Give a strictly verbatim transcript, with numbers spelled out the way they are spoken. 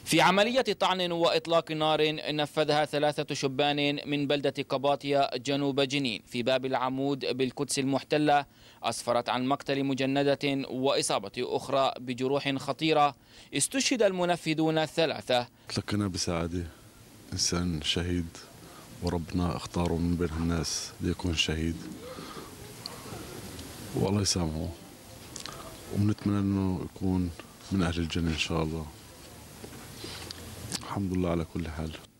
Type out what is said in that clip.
في عملية طعن وإطلاق نار نفذها ثلاثة شبان من بلدة قباطية جنوب جنين في باب العمود بالقدس المحتلة أسفرت عن مقتل مجندة وإصابة أخرى بجروح خطيرة. استشهد المنفذون الثلاثة. تلقينا بسعادة إنسان شهيد وربنا اختاره من بين الناس ليكون شهيد، والله يسامحه، ونتمنى أنه يكون من أهل الجنة إن شاء الله. الحمد لله على كل حال.